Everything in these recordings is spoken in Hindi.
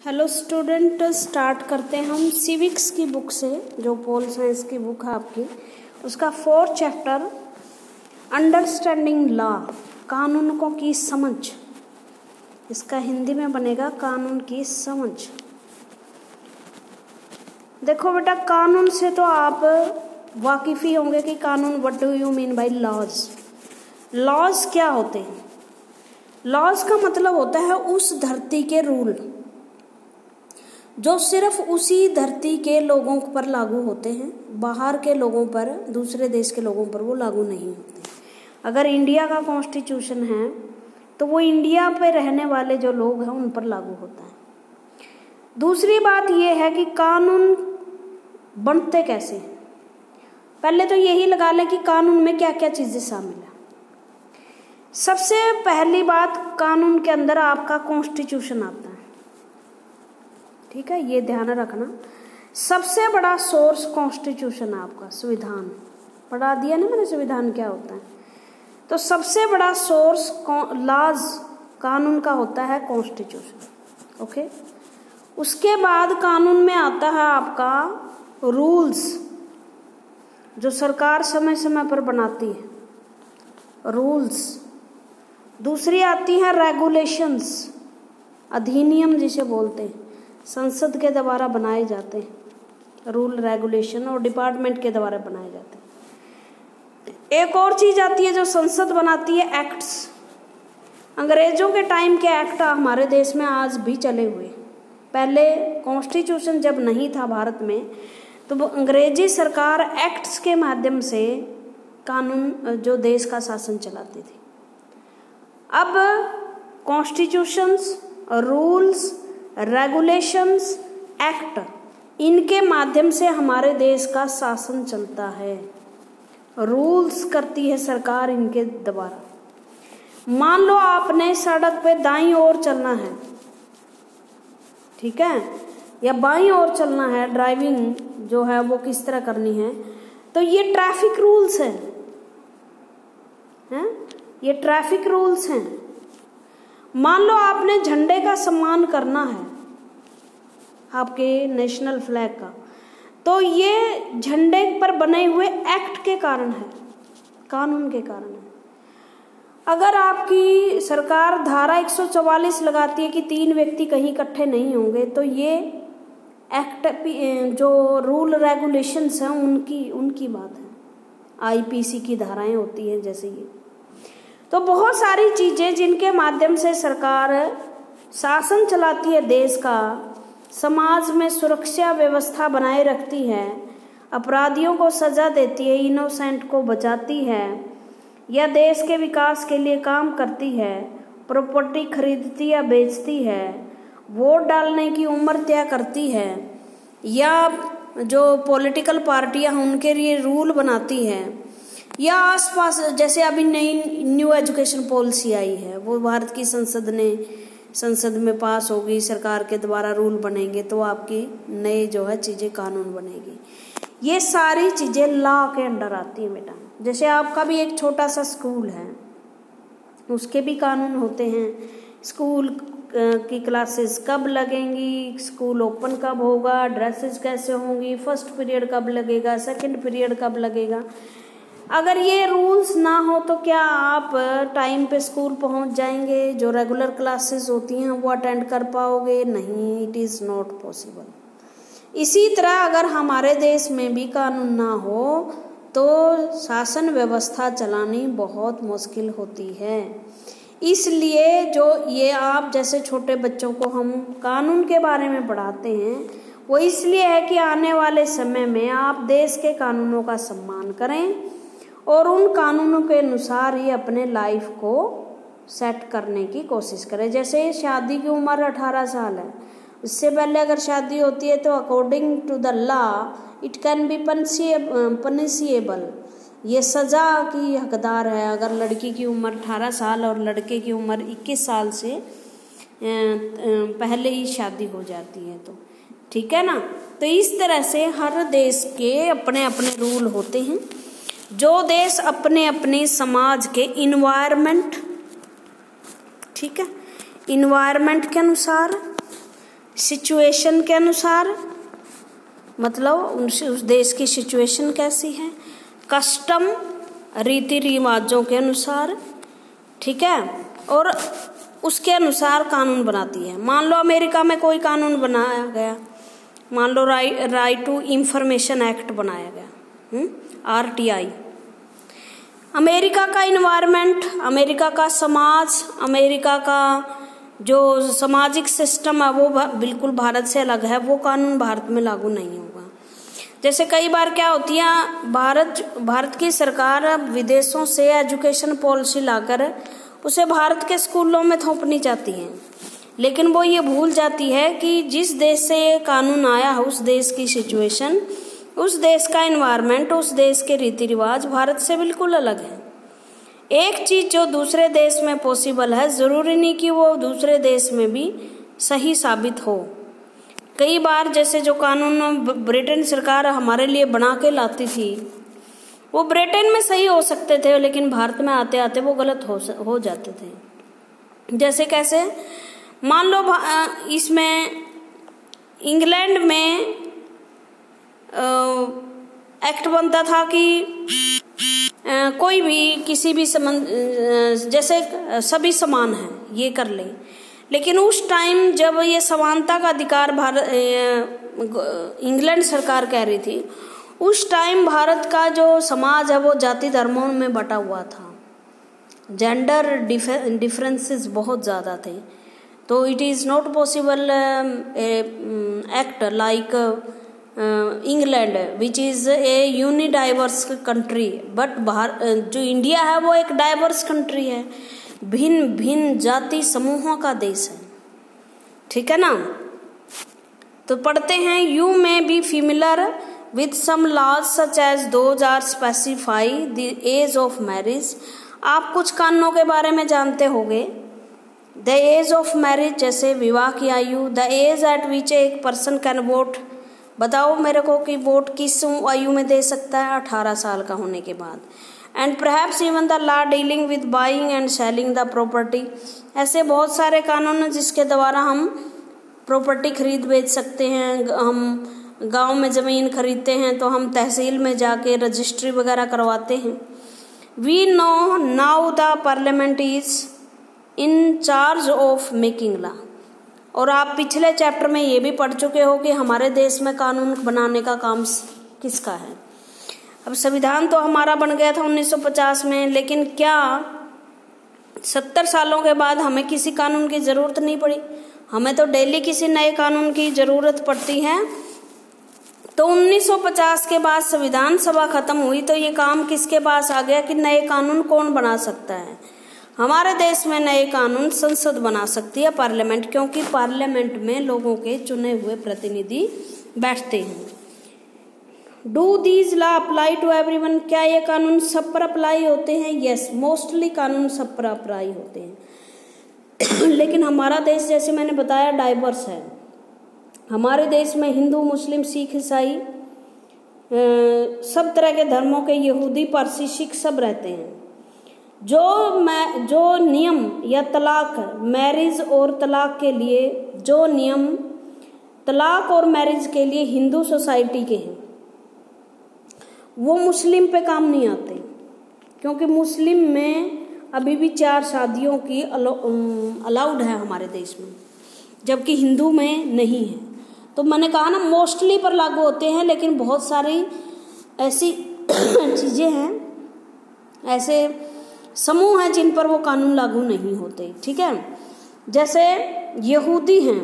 हेलो स्टूडेंट, स्टार्ट करते हैं हम सिविक्स की बुक से, जो पोल साइंस की बुक है आपकी, उसका 4th चैप्टर अंडरस्टैंडिंग लॉ, कानूनों की समझ। इसका हिंदी में बनेगा कानून की समझ। देखो बेटा, कानून से तो आप वाकिफ ही होंगे कि कानून, what do you mean by laws. Laws क्या होते हैं? लॉज का मतलब होता है उस धरती के रूल जो सिर्फ उसी धरती के लोगों पर लागू होते हैं, बाहर के लोगों पर, दूसरे देश के लोगों पर वो लागू नहीं होते। अगर इंडिया का कॉन्स्टिट्यूशन है तो वो इंडिया पे रहने वाले जो लोग हैं उन पर लागू होता है। दूसरी बात ये है कि कानून बनते कैसे हैं। पहले तो यही लगा लें कि कानून में क्या क्या चीजें शामिल है। सबसे पहली बात, कानून के अंदर आपका कॉन्स्टिट्यूशन आता है। ठीक है, ये ध्यान रखना। सबसे बड़ा सोर्स कॉन्स्टिट्यूशन है आपका, संविधान। पढ़ा दिया ना मैंने संविधान क्या होता है। तो सबसे बड़ा सोर्स लॉज, कानून का होता है कॉन्स्टिट्यूशन। ओके, उसके बाद कानून में आता है आपका रूल्स, जो सरकार समय समय पर बनाती है, रूल्स। दूसरी आती है रेगुलेशंस, अधिनियम जिसे बोलते हैं, संसद के द्वारा बनाए जाते हैं रूल रेगुलेशन, और डिपार्टमेंट के द्वारा बनाए जाते हैं। एक और चीज आती है जो संसद बनाती है, एक्ट्स। अंग्रेजों के टाइम के एक्ट हमारे देश में आज भी चले हुए। पहले कॉन्स्टिट्यूशन जब नहीं था भारत में, तो वो अंग्रेजी सरकार एक्ट्स के माध्यम से कानून, जो देश का शासन चलाती थी। अब कॉन्स्टिट्यूशंस, रूल्स, रेगुलेशंस, एक्ट, इनके माध्यम से हमारे देश का शासन चलता है। रूल्स करती है सरकार इनके द्वारा। मान लो आपने सड़क पे दाईं ओर चलना है, ठीक है, या बाईं ओर चलना है, ड्राइविंग जो है वो किस तरह करनी है, तो ये ट्रैफिक रूल्स हैं, ये ट्रैफिक रूल्स हैं। मान लो आपने झंडे का सम्मान करना है, आपके नेशनल फ्लैग का, तो ये झंडे पर बने हुए एक्ट के कारण है, कानून के कारण है। अगर आपकी सरकार धारा 144 लगाती है कि 3 व्यक्ति कहीं इकट्ठे नहीं होंगे, तो ये एक्ट, जो रूल रेगुलेशंस हैं उनकी बात है। आईपीसी की धाराएं होती हैं जैसे ये। तो बहुत सारी चीजें जिनके माध्यम से सरकार शासन चलाती है देश का, समाज में सुरक्षा व्यवस्था बनाए रखती है, अपराधियों को सजा देती है, इनोसेंट को बचाती है, या देश के विकास के लिए काम करती है, प्रॉपर्टी खरीदती या बेचती है, वोट डालने की उम्र तय करती है, या जो पॉलिटिकल पार्टियां हैं उनके लिए रूल बनाती है, या आसपास जैसे अभी नई न्यू एजुकेशन पॉलिसी आई है, वो भारत की संसद में पास होगी, सरकार के द्वारा रूल बनेंगे, तो आपकी नए जो है चीजें, कानून बनेगी। ये सारी चीजें लॉ के अंडर आती है बेटा। जैसे आपका भी एक छोटा सा स्कूल है, उसके भी कानून होते हैं। स्कूल की क्लासेस कब लगेंगी, स्कूल ओपन कब होगा, ड्रेसेस कैसे होंगी, फर्स्ट पीरियड कब लगेगा, सेकंड पीरियड कब लगेगा। अगर ये रूल्स ना हो तो क्या आप टाइम पे स्कूल पहुंच जाएंगे? जो रेगुलर क्लासेस होती हैं वो अटेंड कर पाओगे? नहीं, इट इज़ नॉट पॉसिबल। इसी तरह अगर हमारे देश में भी कानून ना हो तो शासन व्यवस्था चलानी बहुत मुश्किल होती है। इसलिए जो ये आप जैसे छोटे बच्चों को हम कानून के बारे में पढ़ाते हैं, वो इसलिए है कि आने वाले समय में आप देश के कानूनों का सम्मान करें और उन कानूनों के अनुसार ही अपने लाइफ को सेट करने की कोशिश करें। जैसे शादी की उम्र 18 साल है, उससे पहले अगर शादी होती है तो according to the law it can be punishable, ये सजा की हकदार है अगर लड़की की उम्र 18 साल और लड़के की उम्र 21 साल से पहले ही शादी हो जाती है तो, ठीक है ना। तो इस तरह से हर देश के अपने अपने रूल होते हैं। जो देश अपने अपने समाज के इन्वायरमेंट, ठीक है, इन्वायरमेंट के अनुसार सिचुएशन के अनुसार, मतलब उस देश की सिचुएशन कैसी है, कस्टम रीति रिवाजों के अनुसार, ठीक है, और उसके अनुसार कानून बनाती है। मान लो अमेरिका में कोई कानून बनाया गया, मान लो राइट टू इंफॉर्मेशन एक्ट बनाया गया, RTI। अमेरिका का इन्वायरमेंट, अमेरिका का समाज, अमेरिका का जो सामाजिक सिस्टम है वो बिल्कुल भारत से अलग है, वो कानून भारत में लागू नहीं होगा। जैसे कई बार क्या होती है, भारत की सरकार विदेशों से एजुकेशन पॉलिसी लाकर उसे भारत के स्कूलों में थोपनी चाहती है, लेकिन वो ये भूल जाती है कि जिस देश से ये कानून आया है उस देश की सिचुएशन, उस देश का एनवायरनमेंट, उस देश के रीति रिवाज भारत से बिल्कुल अलग है। एक चीज जो दूसरे देश में पॉसिबल है, जरूरी नहीं कि वो दूसरे देश में भी सही साबित हो। कई बार जैसे जो कानून ब्रिटेन सरकार हमारे लिए बना के लाती थी, वो ब्रिटेन में सही हो सकते थे, लेकिन भारत में आते आते वो गलत हो जाते थे। जैसे कैसे, मान लो इसमें इंग्लैंड में एक्ट बनता था कि कोई भी किसी भी जैसे सभी समान हैं, ये कर ले, लेकिन उस टाइम जब ये समानता का अधिकार इंग्लैंड सरकार कह रही थी, उस टाइम भारत का जो समाज है वो जाति धर्मों में बटा हुआ था, जेंडर डिफरेंसेस बहुत ज़्यादा थे। तो it is not possible act like England which is a unidiverse country, but जो इंडिया है वो एक डाइवर्स कंट्री है, भिन्न भिन्न जाति समूहों का देश है, ठीक है ना। तो पढ़ते हैं, you may be familiar with some laws such as those are specify the age of marriage. आप कुछ कानूनों के बारे में जानते होंगे। द एज ऑफ मैरिज, जैसे विवाह की आयु, द एज एट विच एक पर्सन कैन वोट। बताओ मेरे को कि वोट किस आयु में दे सकता है, 18 साल का होने के बाद। And perhaps even the law dealing with buying and selling the property. ऐसे बहुत सारे कानून हैं जिसके द्वारा हम प्रॉपर्टी खरीद बेच सकते हैं। हम गांव में ज़मीन खरीदते हैं तो हम तहसील में जाके रजिस्ट्री वगैरह करवाते हैं। We know now the parliament is in charge of making law. और आप पिछले चैप्टर में ये भी पढ़ चुके हो कि हमारे देश में कानून बनाने का काम किसका है। अब संविधान तो हमारा बन गया था 1950 में, लेकिन क्या 70 सालों के बाद हमें किसी कानून की ज़रूरत नहीं पड़ी? हमें तो डेली किसी नए कानून की ज़रूरत पड़ती है। तो 1950 के बाद संविधान सभा खत्म हुई तो ये काम किसके पास आ गया कि नए कानून कौन बना सकता है? हमारे देश में नए कानून संसद बना सकती है, पार्लियामेंट, क्योंकि पार्लियामेंट में लोगों के चुने हुए प्रतिनिधि बैठते हैं। Do these law apply to everyone? क्या ये कानून सब पर अप्लाई होते हैं? यस, मोस्टली कानून सब पर अप्लाई होते हैं। लेकिन हमारा देश, जैसे मैंने बताया, डाइवर्स है। हमारे देश में हिंदू, मुस्लिम, सिख, ईसाई, सब तरह के धर्मों के, यहूदी, पारसी, सिख सब रहते हैं। जो नियम या तलाक, मैरिज और तलाक के लिए जो नियम तलाक और मैरिज के लिए हिंदू सोसाइटी के हैं, वो मुस्लिम पे काम नहीं आते, क्योंकि मुस्लिम में अभी भी 4 शादियों की अलाउड है हमारे देश में, जबकि हिंदू में नहीं है। तो मैंने कहा ना, मोस्टली पर लागू होते हैं, लेकिन बहुत सारी ऐसी चीज़ें हैं, ऐसे समूह हैं जिन पर वो कानून लागू नहीं होते, ठीक है। जैसे यहूदी हैं,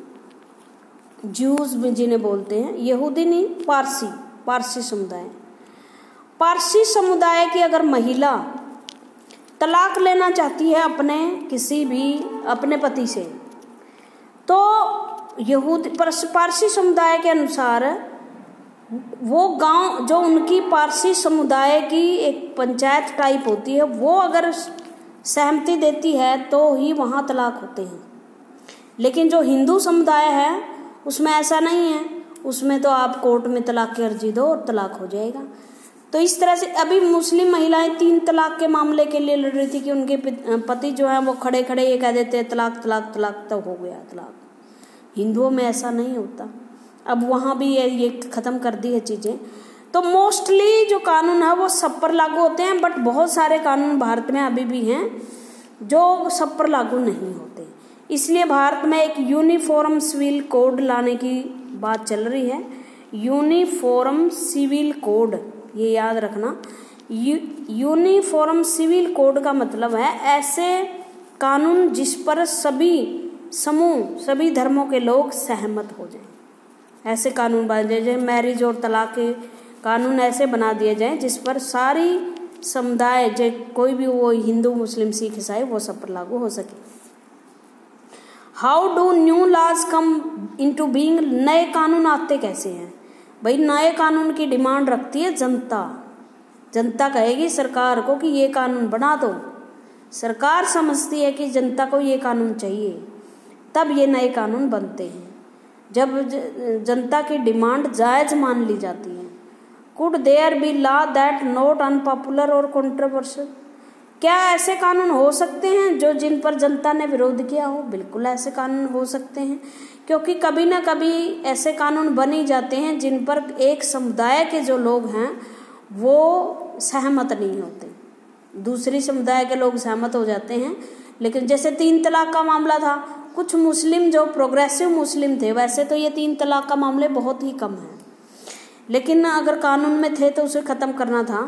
ज्यूज जिन्हें बोलते हैं, यहूदी नहीं, पारसी समुदाय। पारसी समुदाय की अगर महिला तलाक लेना चाहती है अपने पति से, तो पारसी समुदाय के अनुसार वो गांव, जो उनकी पारसी समुदाय की एक पंचायत टाइप होती है, वो अगर सहमति देती है तो ही वहाँ तलाक होते हैं। लेकिन जो हिंदू समुदाय है उसमें ऐसा नहीं है, उसमें तो आप कोर्ट में तलाक की अर्जी दो और तलाक हो जाएगा। तो इस तरह से अभी मुस्लिम महिलाएं 3 तलाक के मामले के लिए लड़ रही थी कि उनके पति जो है वो खड़े खड़े ये कह देते हैं तलाक तलाक तलाक, तो हो गया तलाक। हिंदुओं में ऐसा नहीं होता। अब वहाँ भी ये ख़त्म कर दी है चीज़ें। तो मोस्टली जो कानून है वो सब पर लागू होते हैं, बट बहुत सारे कानून भारत में अभी भी हैं जो सब पर लागू नहीं होते। इसलिए भारत में एक यूनिफॉर्म सिविल कोड लाने की बात चल रही है। यूनिफॉर्म सिविल कोड, ये याद रखना। यूनिफॉर्म सिविल कोड का मतलब है ऐसे कानून जिस पर सभी समूह, सभी धर्मों के लोग सहमत हो जाएं। ऐसे कानून बने जाए, मैरिज और तलाक के कानून ऐसे बना दिए जाएं जिस पर सारी समुदाय, जो कोई भी वो हिंदू, मुस्लिम, सिख, ईसाई, वो सब पर लागू हो सके। How do new laws come into being, नए कानून आते कैसे हैं भाई? नए कानून की डिमांड रखती है जनता। जनता कहेगी सरकार को कि ये कानून बना दो। सरकार समझती है कि जनता को ये कानून चाहिए, तब ये नए कानून बनते हैं, जब जनता की डिमांड जायज मान ली जाती है। Could there be law that not unpopular और कंट्रोवर्शियल, क्या ऐसे कानून हो सकते हैं जो जिन पर जनता ने विरोध किया हो? बिल्कुल ऐसे कानून हो सकते हैं, क्योंकि कभी ना कभी ऐसे कानून बन ही जाते हैं जिन पर एक समुदाय के जो लोग हैं वो सहमत नहीं होते, दूसरी समुदाय के लोग सहमत हो जाते हैं। लेकिन जैसे 3 तलाक का मामला था, कुछ मुस्लिम जो प्रोग्रेसिव मुस्लिम थे, वैसे तो ये 3 तलाक का मामले बहुत ही कम है, लेकिन अगर कानून में थे तो उसे ख़त्म करना था।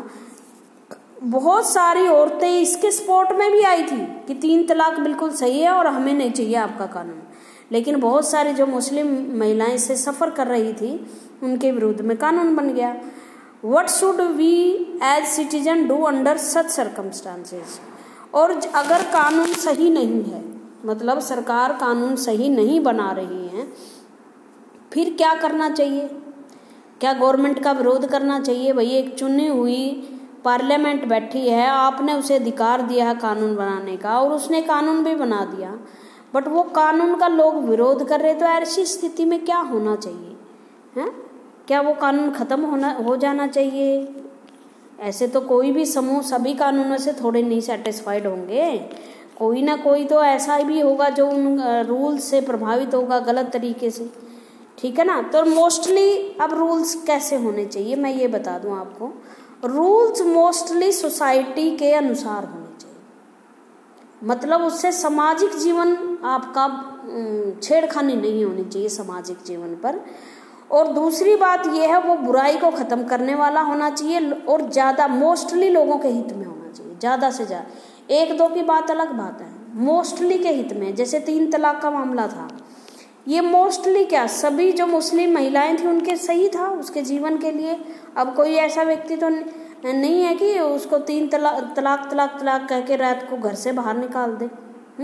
बहुत सारी औरतें इसके सपोर्ट में भी आई थी कि 3 तलाक बिल्कुल सही है और हमें नहीं चाहिए आपका कानून। लेकिन बहुत सारी जो मुस्लिम महिलाएं इससे सफ़र कर रही थी, उनके विरुद्ध में कानून बन गया। What should we as citizen do under such circumstances? और अगर कानून सही नहीं है, मतलब सरकार कानून सही नहीं बना रही है, फिर क्या करना चाहिए? क्या गवर्नमेंट का विरोध करना चाहिए? भाई एक चुनी हुई पार्लियामेंट बैठी है, आपने उसे अधिकार दिया है कानून बनाने का और उसने कानून भी बना दिया, बट वो कानून का लोग विरोध कर रहे, तो ऐसी स्थिति में क्या होना चाहिए? हैं? क्या वो कानून ख़त्म हो जाना चाहिए? ऐसे तो कोई भी समूह सभी कानूनों से थोड़े नहीं सेटिस्फाइड होंगे, कोई ना कोई तो ऐसा भी होगा जो उन रूल्स से प्रभावित होगा गलत तरीके से, ठीक है ना। तो मोस्टली अब रूल्स कैसे होने चाहिए मैं ये बता दूं आपको। रूल्स मोस्टली सोसाइटी के अनुसार होने चाहिए, मतलब उससे सामाजिक जीवन आपका छेड़खानी नहीं होनी चाहिए सामाजिक जीवन पर। और दूसरी बात यह है वो बुराई को ख़त्म करने वाला होना चाहिए और ज़्यादा मोस्टली लोगों के हित में होना चाहिए, ज़्यादा से ज़्यादा। 1-2 की बात अलग बात है, मोस्टली के हित में। जैसे 3 तलाक का मामला था, ये मोस्टली क्या सभी जो मुस्लिम महिलाएं थी उनके सही था उसके जीवन के लिए। अब कोई ऐसा व्यक्ति तो नहीं है कि उसको 3 तलाक कह के रात को घर से बाहर निकाल दे।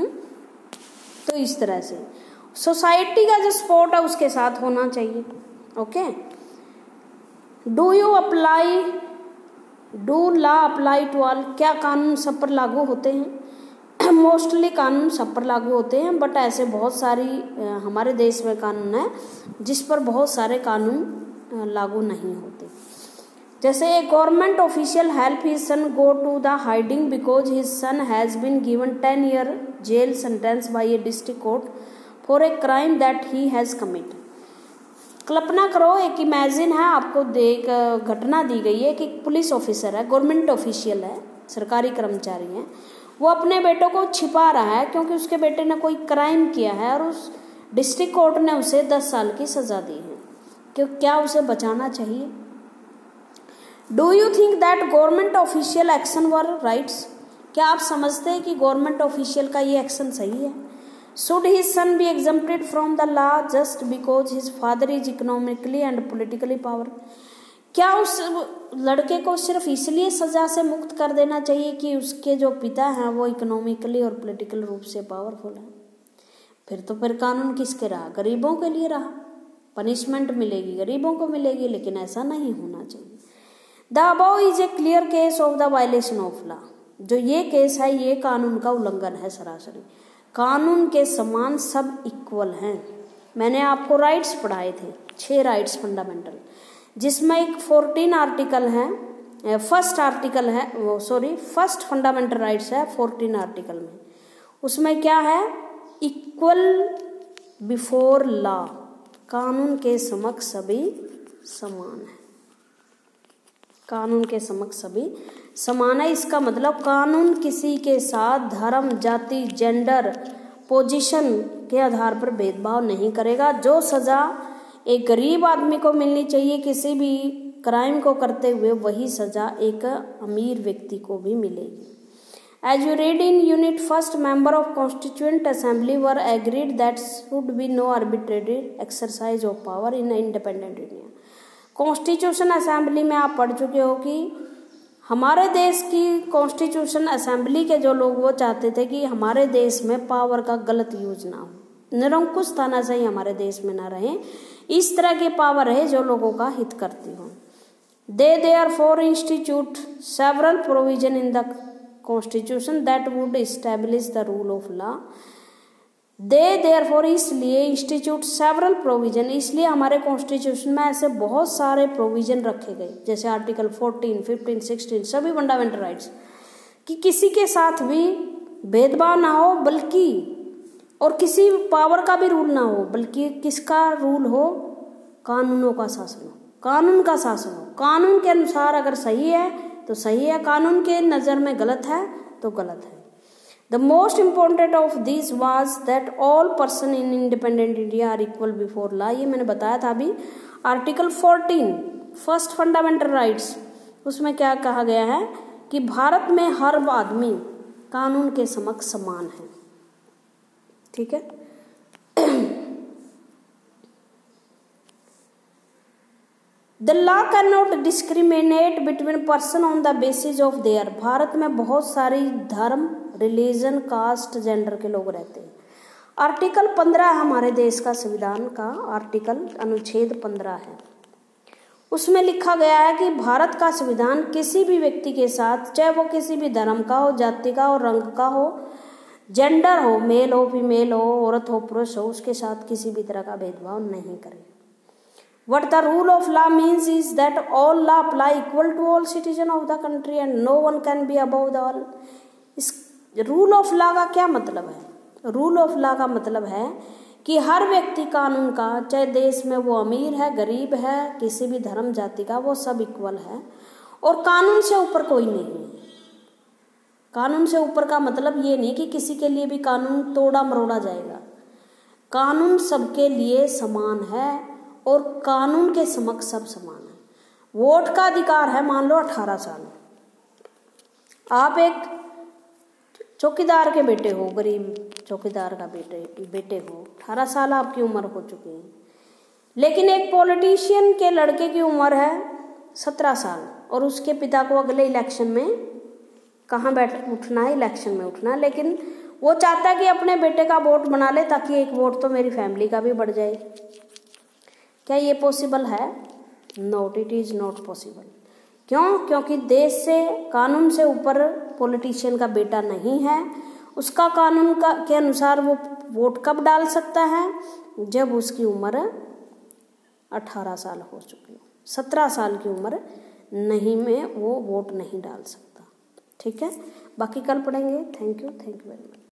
तो इस तरह से सोसाइटी का जो सपोर्ट है उसके साथ होना चाहिए। Okay, do law apply to all, क्या कानून सब पर लागू होते हैं? मोस्टली कानून सब पर लागू होते हैं, बट ऐसे बहुत सारी हमारे देश में कानून है जिस पर बहुत सारे कानून लागू नहीं होते। जैसे a government official help his son go to the hiding because his son has been given 10 year jail sentence by a district court for a crime that he has commit. कल्पना करो, एक इमेजिन है, आपको एक घटना दी गई है कि पुलिस ऑफिसर है, गवर्नमेंट ऑफिशियल है, सरकारी कर्मचारी है, वो अपने बेटों को छिपा रहा है क्योंकि उसके बेटे ने कोई क्राइम किया है और उस डिस्ट्रिक्ट कोर्ट ने उसे 10 साल की सज़ा दी है। क्यों, क्या उसे बचाना चाहिए? Do you think that government official action were rights, क्या आप समझते हैं कि गवर्नमेंट ऑफिशियल का ये एक्शन सही है? Should his son be exempted from the law just because his father is economically and politically power? क्या उस लड़के को सिर्फ इसलिए सजा से मुक्त कर देना चाहिए कि उसके जो पिता हैं वो इकोनॉमिकली और पॉलिटिकल रूप से पावरफुल हैं? फिर कानून किसके रहा? गरीबों के लिए रहा। पनिशमेंट मिलेगी गरीबों को मिलेगी, लेकिन ऐसा नहीं होना चाहिए। The above is a clear case of the violation of law, जो ये केस है ये कानून का उल्लंघन है सरासरी। कानून के समान सब इक्वल हैं। मैंने आपको राइट्स पढ़ाए थे, 6 राइट्स फंडामेंटल, जिसमें एक 14 आर्टिकल है, फर्स्ट फंडामेंटल राइट्स है 14 आर्टिकल में। उसमें क्या है? इक्वल बिफोर लॉ, कानून के समक्ष सभी समान है। कानून के समक्ष सभी समान है, इसका मतलब कानून किसी के साथ धर्म, जाति, जेंडर, पोजीशन के आधार पर भेदभाव नहीं करेगा। जो सजा एक गरीब आदमी को मिलनी चाहिए किसी भी क्राइम को करते हुए, वही सजा एक अमीर व्यक्ति को भी मिलेगी। As you read in Unit 1, member of Constituent Assembly were agreed that should be no arbitrary exercise of power in independent India. Constitution assembly में आप पढ़ चुके हो कि हमारे देश की कॉन्स्टिट्यूशन असेंबली के जो लोग वो चाहते थे कि हमारे देश में पावर का गलत यूज ना हो, निरंकुश तानाशाही हमारे देश में ना रहे, इस तरह की पावर है जो लोगों का हित करती हो। They therefore institute several provision in the Constitution that would establish the rule of law. They therefore इसलिए institute several provision, इसलिए हमारे कॉन्स्टिट्यूशन में ऐसे बहुत सारे प्रोविजन रखे गए, जैसे आर्टिकल 14, 15, 16 सभी फंडामेंटल राइट्स, कि किसी के साथ भी भेदभाव ना हो, बल्कि और किसी पावर का भी रूल ना हो, बल्कि किसका रूल हो, कानूनों का शासन हो, कानून का शासन हो। कानून के अनुसार अगर सही है तो सही है, कानून के नज़र में गलत है तो गलत है। The most important of this was that all person in independent India are equal before law. ये मैंने बताया था अभी, आर्टिकल 14 फर्स्ट फंडामेंटल राइट्स, उसमें क्या कहा गया है कि भारत में हर आदमी कानून के समक्ष समान है। ठीक है। The law cannot discriminate between person on the basis of their, Bharat में बहुत सारी धर्म, रिलीजन, कास्ट, जेंडर के लोग रहते हैं। आर्टिकल 15 हमारे देश का संविधान का आर्टिकल अनुच्छेद 15 है, उसमें लिखा गया है कि भारत का संविधान किसी भी व्यक्ति के साथ, चाहे वो किसी भी धर्म का हो, जाति का हो, रंग का हो, जेंडर हो, मेल हो, फीमेल हो, औरत हो, पुरुष हो, उसके साथ किसी भी तरह का भेदभाव नहीं करे। What the rule of law means is that all law apply equal to all citizens of the country and no one can be above the all. इस रूल ऑफ लॉ का क्या मतलब है? रूल ऑफ लॉ का मतलब है कि हर व्यक्ति कानून का, चाहे देश में वो अमीर है, गरीब है, किसी भी धर्म जाति का, वो सब इक्वल है और कानून से ऊपर कोई नहीं है। कानून से ऊपर का मतलब ये नहीं कि किसी के लिए भी कानून तोड़ा मरोड़ा जाएगा। कानून सबके लिए समान है और कानून के समक्ष सब समान है। वोट का अधिकार है, मान लो 18 साल, आप एक चौकीदार के बेटे हो, गरीब चौकीदार का बेटे हो, 18 साल आपकी उम्र हो चुकी है, लेकिन एक पॉलिटिशियन के लड़के की उम्र है 17 साल और उसके पिता को अगले इलेक्शन में कहाँ उठना है, इलेक्शन में उठना है, लेकिन वो चाहता है कि अपने बेटे का वोट बना ले ताकि एक वोट तो मेरी फैमिली का भी बढ़ जाए। क्या ये पॉसिबल है? Not, it is not possible. क्यों? क्योंकि देश से, कानून से ऊपर पॉलिटिशियन का बेटा नहीं है। उसका कानून का के अनुसार वो वोट कब डाल सकता है? जब उसकी उम्र 18 साल हो चुकी हो। 17 साल की उम्र नहीं में वो वोट नहीं डाल सकता। ठीक है, बाकी कल पढ़ेंगे। Thank you very much.